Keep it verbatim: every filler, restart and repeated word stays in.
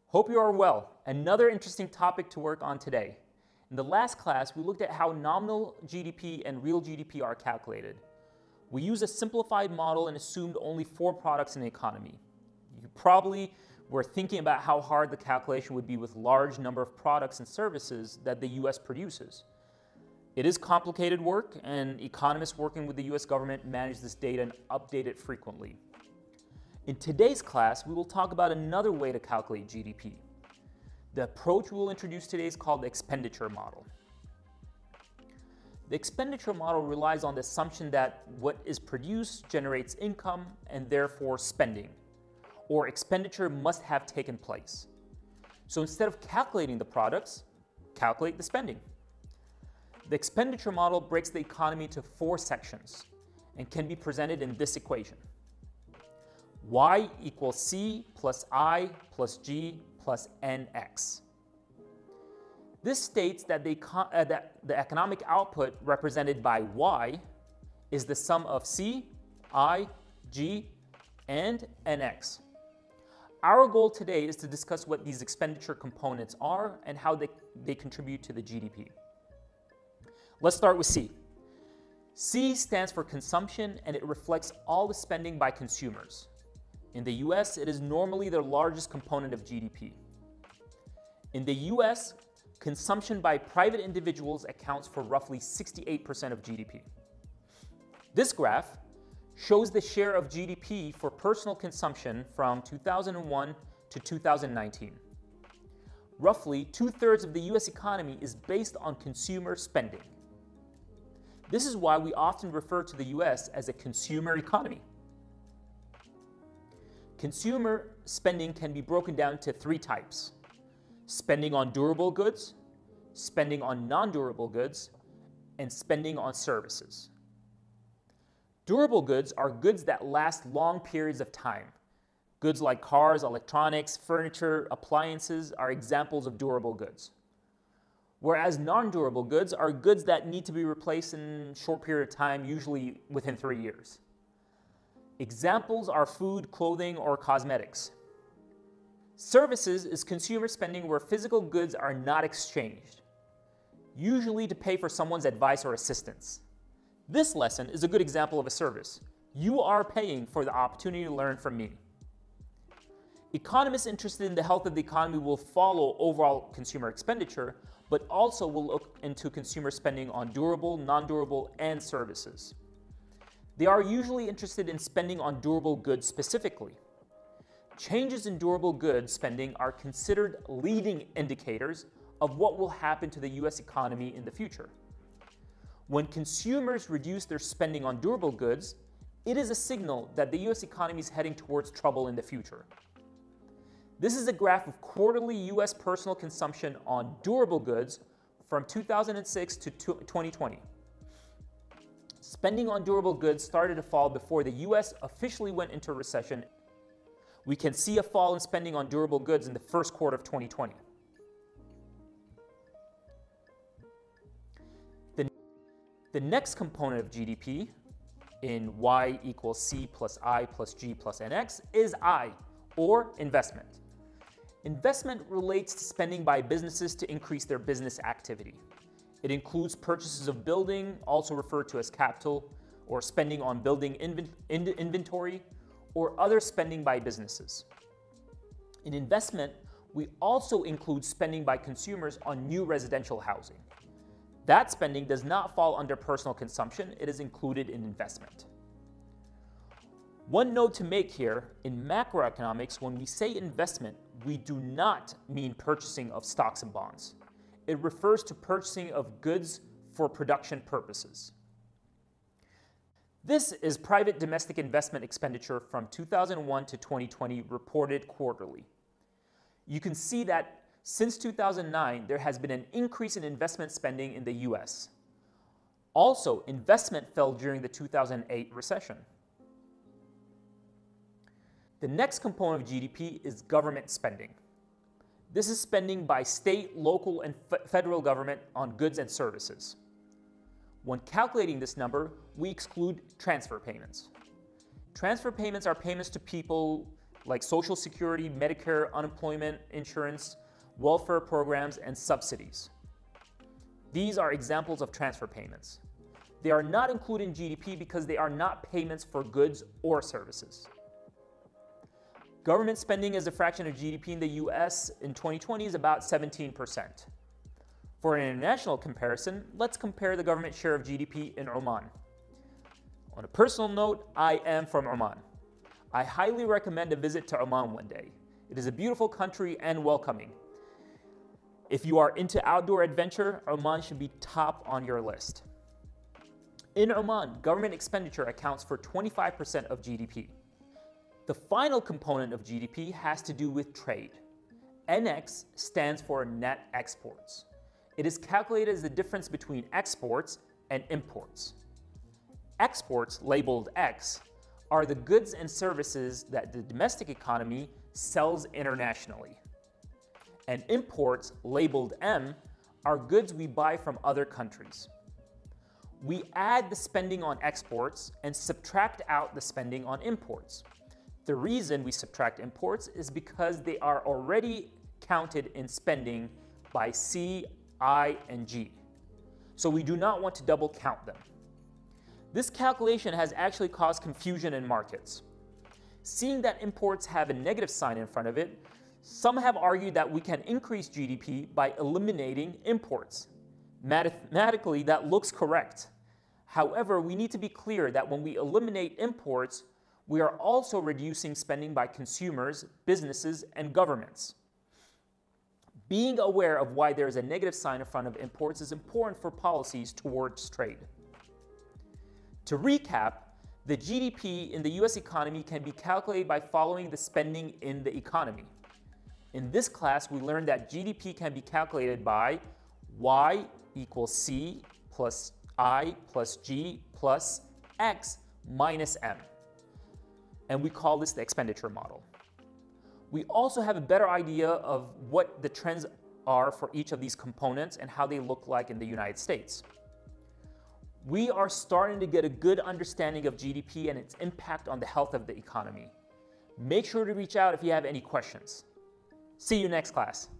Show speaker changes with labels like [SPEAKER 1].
[SPEAKER 1] Hope you are well. Another interesting topic to work on today. In the last class, we looked at how nominal G D P and real G D P are calculated. We used a simplified model and assumed only four products in the economy. You probably were thinking about how hard the calculation would be with large number of products and services that the U S produces. It is complicated work, and economists working with the U S government manage this data and update it frequently. In today's class, we will talk about another way to calculate G D P. The approach we will introduce today is called the expenditure model. The expenditure model relies on the assumption that what is produced generates income and therefore spending, or expenditure must have taken place. So instead of calculating the products, calculate the spending. The expenditure model breaks the economy into four sections and can be presented in this equation. Y equals C plus I plus G plus N X. This states that the, uh, that the economic output represented by Y is the sum of C, I, G, and N X. Our goal today is to discuss what these expenditure components are and how they, they contribute to the G D P. Let's start with C. C stands for consumption, and it reflects all the spending by consumers. In the U S, it is normally the largest component of G D P. In the U S, consumption by private individuals accounts for roughly sixty-eight percent of G D P. This graph shows the share of G D P for personal consumption from two thousand one to two thousand nineteen. Roughly two-thirds of the U S economy is based on consumer spending. This is why we often refer to the U S as a consumer economy. Consumer spending can be broken down to three types: spending on durable goods, spending on non-durable goods, and spending on services. Durable goods are goods that last long periods of time. Goods like cars, electronics, furniture, appliances are examples of durable goods. Whereas non-durable goods are goods that need to be replaced in a short period of time, usually within three years. Examples are food, clothing, or cosmetics. Services is consumer spending where physical goods are not exchanged, usually to pay for someone's advice or assistance. This lesson is a good example of a service. You are paying for the opportunity to learn from me. Economists interested in the health of the economy will follow overall consumer expenditure, but also will look into consumer spending on durable, non-durable, and services. They are usually interested in spending on durable goods specifically. Changes in durable goods spending are considered leading indicators of what will happen to the U S economy in the future. When consumers reduce their spending on durable goods, it is a signal that the U S economy is heading towards trouble in the future. This is a graph of quarterly U S personal consumption on durable goods from two thousand six to twenty twenty. Spending on durable goods started to fall before the U S officially went into recession. We can see a fall in spending on durable goods in the first quarter of twenty twenty. The, the next component of G D P in Y equals C plus I plus G plus N X is I, or investment. Investment relates to spending by businesses to increase their business activity. It includes purchases of building, also referred to as capital, or spending on building inven in inventory, or other spending by businesses. In investment, we also include spending by consumers on new residential housing. That spending does not fall under personal consumption, it is included in investment. One note to make here, in macroeconomics, when we say investment, we do not mean purchasing of stocks and bonds. It refers to purchasing of goods for production purposes. This is private domestic investment expenditure from two thousand one to twenty twenty reported quarterly. You can see that since two thousand nine, there has been an increase in investment spending in the U S. Also, investment fell during the two thousand eight recession. The next component of G D P is government spending. This is spending by state, local, and federal government on goods and services. When calculating this number, we exclude transfer payments. Transfer payments are payments to people like Social Security, Medicare, unemployment insurance, welfare programs, and subsidies. These are examples of transfer payments. They are not included in G D P because they are not payments for goods or services. Government spending as a fraction of G D P in the U S in twenty twenty is about seventeen percent. For an international comparison, let's compare the government share of G D P in Oman. On a personal note, I am from Oman. I highly recommend a visit to Oman one day. It is a beautiful country and welcoming. If you are into outdoor adventure, Oman should be top on your list. In Oman, government expenditure accounts for twenty-five percent of G D P. The final component of G D P has to do with trade. N X stands for net exports. It is calculated as the difference between exports and imports. Exports, labeled X, are the goods and services that the domestic economy sells internationally. And imports, labeled M, are goods we buy from other countries. We add the spending on exports and subtract out the spending on imports. The reason we subtract imports is because they are already counted in spending by C, I, and G. So we do not want to double count them. This calculation has actually caused confusion in markets. Seeing that imports have a negative sign in front of it, some have argued that we can increase G D P by eliminating imports. Mathematically, that looks correct. However, we need to be clear that when we eliminate imports, we are also reducing spending by consumers, businesses, and governments. Being aware of why there is a negative sign in front of imports is important for policies towards trade. To recap, the G D P in the U S economy can be calculated by following the spending in the economy. In this class, we learned that G D P can be calculated by Y equals C plus I plus G plus X minus M. And we call this the expenditure model. We also have a better idea of what the trends are for each of these components and how they look like in the United States. We are starting to get a good understanding of G D P and its impact on the health of the economy. Make sure to reach out if you have any questions. See you next class.